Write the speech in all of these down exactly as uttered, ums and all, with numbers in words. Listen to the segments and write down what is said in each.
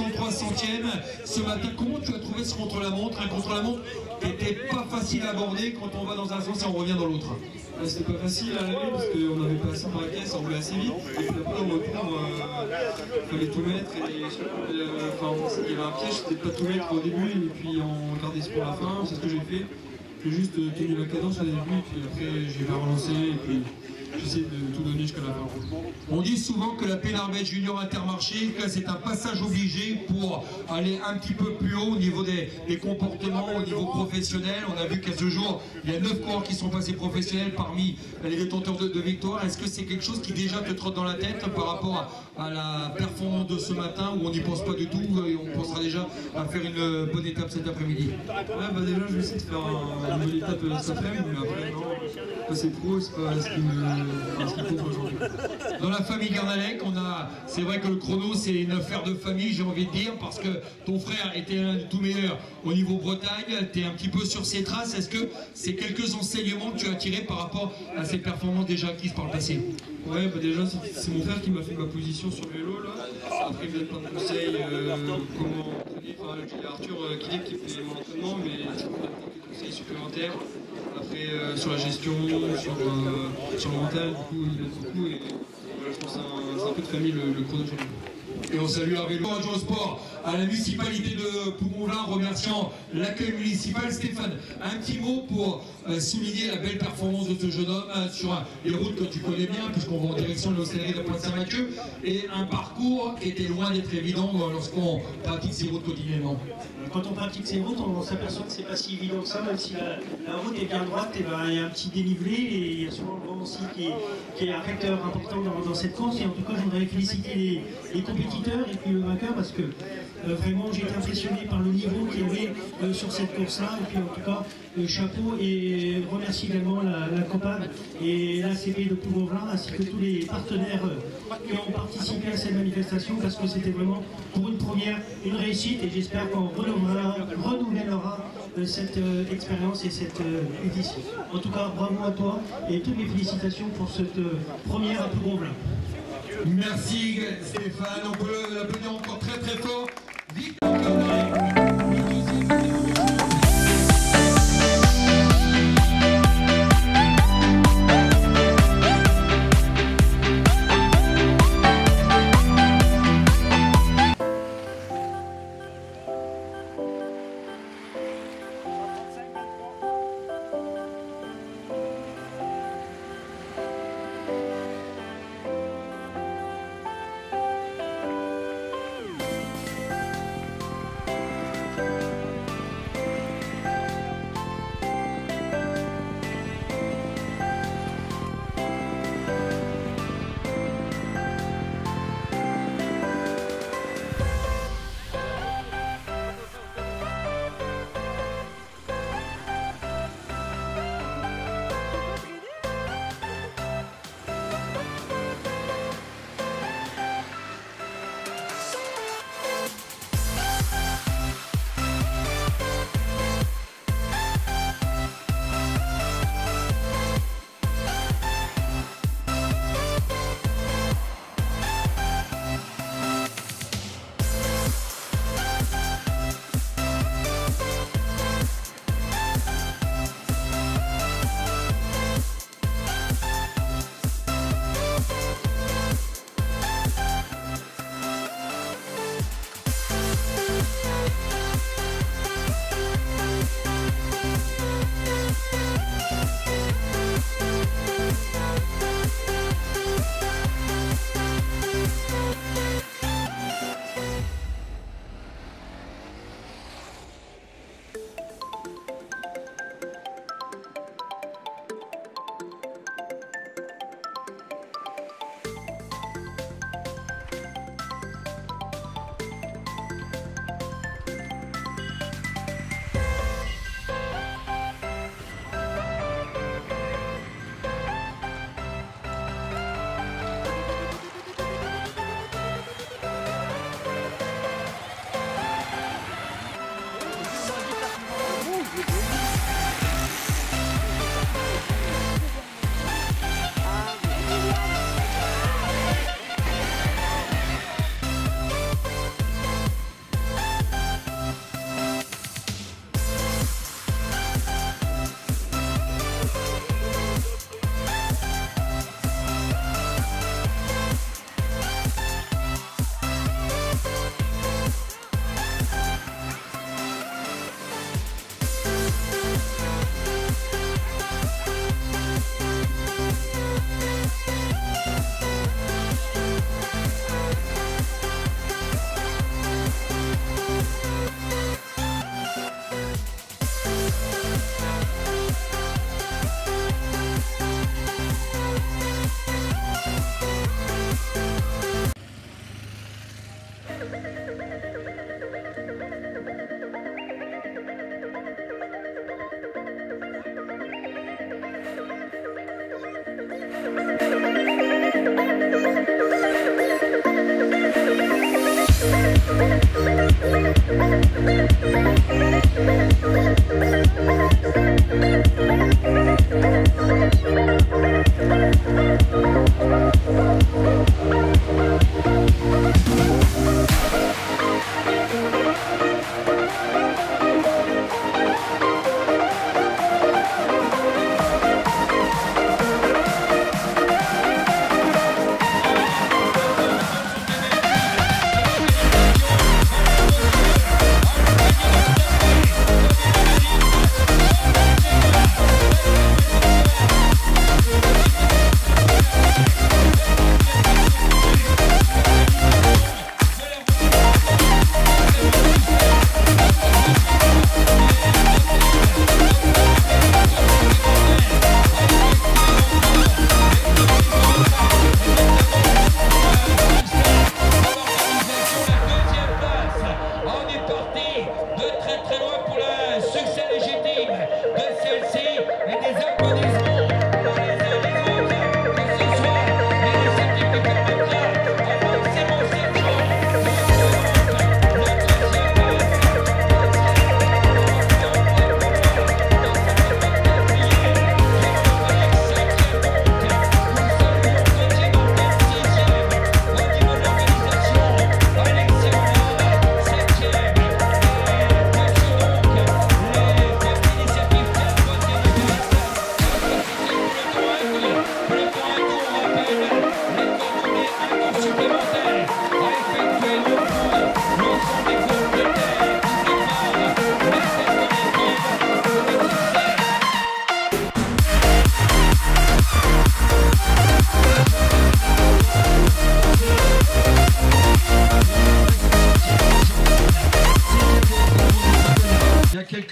soixante-trois centièmes ce matin. Comment tu as trouvé ce contre-la-montre? Un contre-la-montre qui n'était pas facile à aborder quand on va dans un sens et on revient dans l'autre. Ouais, c'était pas facile à aller parce qu'on n'avait pas assez par la caisse, on roulait assez vite. Et puis après, au retour, il euh, fallait tout mettre. Et, euh, enfin, il y avait un piège, c'était de pas tout mettre au début et puis on gardait ça pour la fin. C'est ce que j'ai fait. J'ai juste tenu la cadence au début, et puis après j'ai pas relancé, et puis j'essaie de tout donner jusqu'à la fin. On dit souvent que la Pénarbet Junior Intermarché, c'est un passage obligé pour aller un petit peu plus haut au niveau des, des comportements, au niveau professionnel. On a vu qu'à ce jour, il y a neuf coureurs qui sont passés professionnels parmi les détenteurs de, de victoire. Est-ce que c'est quelque chose qui déjà te trotte dans la tête par rapport à, à la performance de ce matin, où on n'y pense pas du tout et on pensera déjà à faire une bonne étape cet après-midi? Ouais, bah déjà je vais essayer de faire un, une bonne étape cet après-midi, mais après non, passer pro, c'est pas ce qui me ce qu'il faut aujourd'hui. Dans la famille Garnalec, on a, c'est vrai que le chrono c'est une affaire de famille, j'ai envie de dire, parce que ton frère était l'un des tout meilleurs au niveau Bretagne, tu es un petit peu sur ses traces. Est-ce que c'est quelques enseignements que tu as tirés par rapport à ces performances déjà acquises par le passé? Ouais, bah déjà c'est mon frère qui m'a fait ma position sur le vélo là. Après il me donne plein de conseils, euh, comment entraîner. Enfin, il y a Arthur euh, qui dit qu'il fait mon entraînement, mais il me donne quelques conseils supplémentaires. Après euh, sur la gestion, sur, euh, sur le mental, du coup il aide beaucoup et voilà, je pense que c'est un, un peu de famille le, le chrono aujourd'hui. Et on salue Hervé Le Sport à la municipalité de Pougonvin, remerciant l'accueil municipal. Stéphane, un petit mot pour euh, souligner la belle performance de ce jeune homme euh, sur euh, les routes que tu connais bien, puisqu'on va en direction de l'Océanerie de Pointe-Saint-Mathieu, et un parcours qui était loin d'être évident euh, lorsqu'on pratique ces routes quotidiennement. Quand on pratique ces routes, on s'aperçoit que c'est pas si évident que ça, même si la, la route est bien droite, et ben, il y a un petit dénivelé, et il y a souvent le vent aussi qui est, qui est un facteur important dans, dans cette course. Et en tout cas, je voudrais féliciter les, les compétiteurs et puis le vainqueur, parce que euh, vraiment j'ai été impressionné par le niveau qu'il y avait euh, sur cette course-là. Et puis en tout cas, le chapeau, et remercie également la, la COPAD et l'A C P de Pougonvin, ainsi que tous les partenaires euh, qui ont participé à cette manifestation, parce que c'était vraiment pour une première une réussite, et j'espère qu'on renouvellera, renouvellera euh, cette euh, expérience et cette euh, édition. En tout cas, bravo à toi et toutes mes félicitations pour cette euh, première à Pougonvin. Merci Stéphane, on peut l'applaudir encore très très fort. Vite.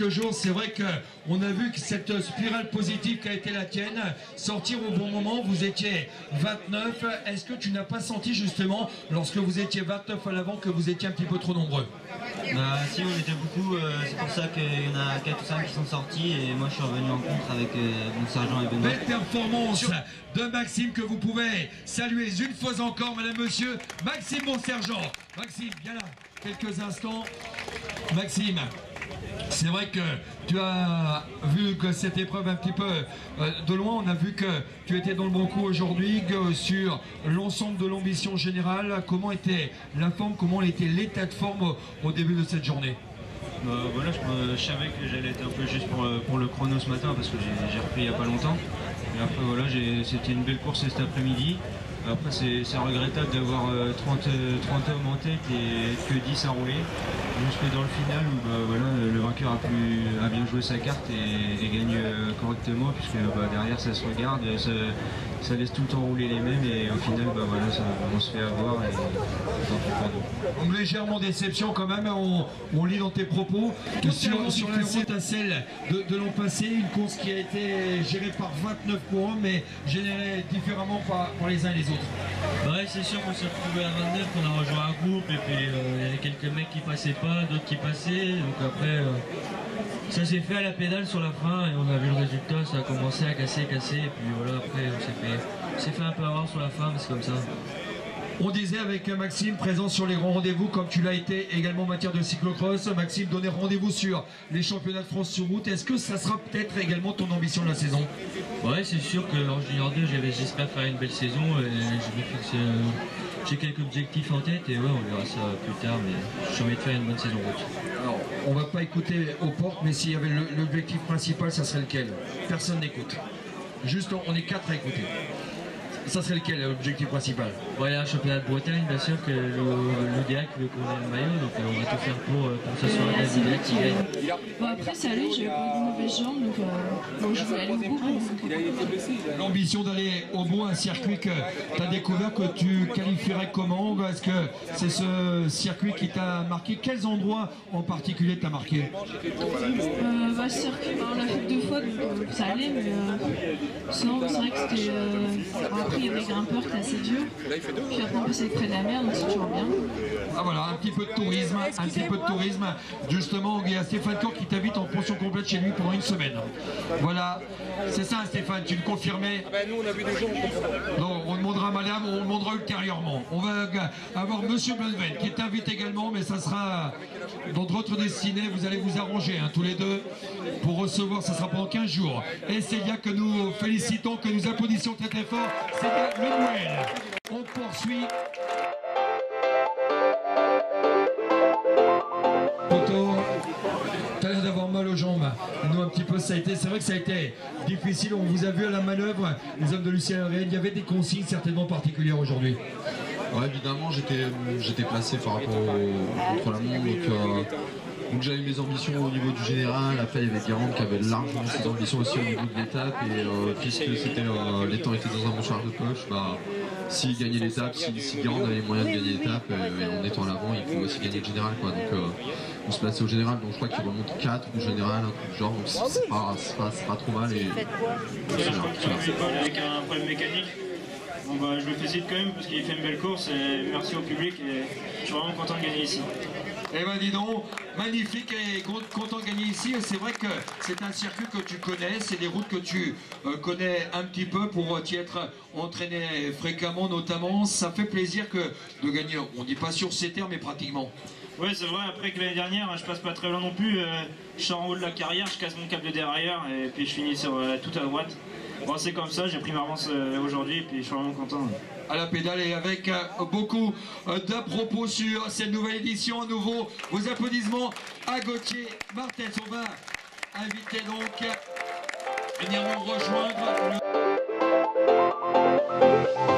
quelques jours, c'est vrai qu'on a vu que cette spirale positive qui a été la tienne, sortir au bon moment, vous étiez vingt-neuf, est-ce que tu n'as pas senti justement, lorsque vous étiez vingt-neuf à l'avant, que vous étiez un petit peu trop nombreux? Bah si, on était beaucoup, euh, c'est pour ça qu'il y en a quatre ou cinq qui sont sortis et moi je suis revenu en contre avec euh, mon sergent et Benoît. Belle performance de Maxime que vous pouvez saluer une fois encore, madame, monsieur, Maxime mon sergent. Maxime, viens là, quelques instants. Maxime, c'est vrai que tu as vu que cette épreuve un petit peu euh, de loin, on a vu que tu étais dans le bon coup aujourd'hui sur l'ensemble de l'ambition générale. Comment était la forme, comment était l'état de forme au, au début de cette journée? Bah, voilà, je, je savais que j'allais être un peu juste pour, pour le chrono ce matin parce que j'ai repris il n'y a pas longtemps. Et après voilà, c'était une belle course cet après-midi. Après c'est regrettable d'avoir euh, trente, trente hommes en tête et que dix à rouler. Jusque dans le final où bah, voilà, le vainqueur a, pu, a bien joué sa carte et, et gagne euh, correctement puisque bah, derrière ça se regarde, ça, ça laisse tout le temps rouler les mêmes et au final bah, voilà, ça, on se fait avoir et tant pis pour nous. Donc légèrement déception quand même, on, on lit dans tes propos que sur, sur la série à celle de, de l'an passé, une course qui a été gérée par vingt-neuf pour eux mais générée différemment par, par les uns et les autres. Ouais, c'est sûr qu'on s'est retrouvé à vingt-neuf, qu'on a rejoint un groupe et puis euh, il y avait quelques mecs qui passaient pas, d'autres qui passaient, donc après euh, ça s'est fait à la pédale sur la fin et on a vu le résultat, ça a commencé à casser, casser et puis voilà, après on s'est fait, fait un peu avoir sur la fin mais c'est comme ça. On disait avec Maxime, présent sur les grands rendez-vous, comme tu l'as été également en matière de cyclocross. Maxime, donner rendez-vous sur les championnats de France sur route. Est-ce que ça sera peut-être également ton ambition de la saison? Ouais, c'est sûr que en junior deux, j'espère faire une belle saison et j'ai quelques objectifs en tête et ouais, on verra ça plus tard, mais j'ai envie de faire une bonne saison route. Alors, on va pas écouter aux portes, mais s'il y avait l'objectif principal, ça serait lequel? Personne n'écoute. Juste, on est quatre à écouter. Ça serait lequel l'objectif principal? Bon, il y a un championnat de Bretagne, bien sûr, que l'U D A C veut qu'on ait le maillot, donc euh, on va tout faire pour, euh, pour que ce soit l'U D A C qui gagne. Bon, après, ça allait, j'avais pas de mauvaise jambe, donc euh, bon, je voulais aller au bout. L'ambition d'aller au bout, un circuit que tu as découvert, que tu qualifierais comment? Est-ce que c'est ce circuit qui t'a marqué? Quels endroits en particulier t'as marqué? euh, bah, Ce circuit, bah, on l'a fait deux fois, donc euh, ça allait, mais euh, sinon, c'est vrai que c'était. Euh, après, il y avait des grimpeurs qui étaient assez durs. Puis après, on passait près de la mer, donc c'est toujours bien. Ah voilà, un petit peu de tourisme, un petit peu de tourisme. Justement, il y a Stéphane Cour qui t'invite en pension complète chez lui pour une semaine. Voilà, c'est ça Stéphane, tu le confirmais? Ah ben nous on a vu des gens. Non, on demandera à madame, on demandera ultérieurement. On va avoir monsieur Belven qui est invité également, mais ça sera dans votre destinée, vous allez vous arranger hein, tous les deux pour recevoir, ça sera pendant quinze jours. Et c'est bien que nous félicitons, que nous applaudissions très très fort, c'est bien le Noël. On poursuit. Tu as l'air d'avoir mal aux jambes. Nous un petit peu ça a été. C'est vrai que ça a été difficile. On vous a vu à la manœuvre, les hommes de Lucien Rennes. Il y avait des consignes certainement particulières aujourd'hui. Ouais, évidemment, j'étais placé par rapport au contre-la-montre. Donc, euh, donc j'avais mes ambitions au niveau du général. Après, il y avait Guérande qui avait largement ses ambitions aussi au niveau de l'étape. Et euh, puisque euh, les temps étaient dans un bon charge de poche, bah, s'il gagnait l'étape, si, si Guérande avait les moyens de gagner l'étape, euh, et en étant à l'avant, il pouvait aussi gagner le général. Quoi. Donc, euh, on se plaçait au général, donc je crois qu'il remonte quatre au général, un truc du genre, donc c'est pas, pas, pas trop mal. Et c'est là, c'est là. Avec un problème mécanique. Bon bah, je le félicite quand même parce qu'il fait une belle course et merci au public et je suis vraiment content de gagner ici. Eh ben dis donc, magnifique et content de gagner ici. Et c'est vrai que c'est un circuit que tu connais, c'est des routes que tu euh, connais un petit peu pour t'y être entraîné fréquemment notamment. Ça fait plaisir que de gagner, on dit pas sur ces terres mais pratiquement. Oui c'est vrai, après que l'année dernière, je passe pas très loin non plus, euh, je suis en haut de la carrière, je casse mon câble de derrière et puis je finis sur euh, tout à droite. Bon c'est comme ça, j'ai pris ma avance euh, aujourd'hui et puis je suis vraiment content. Ouais. À la pédale et avec euh, beaucoup euh, d'à-propos sur cette nouvelle édition. À nouveau, vos applaudissements à Gauthier Martens. On va inviter donc à venir nous rejoindre. Le...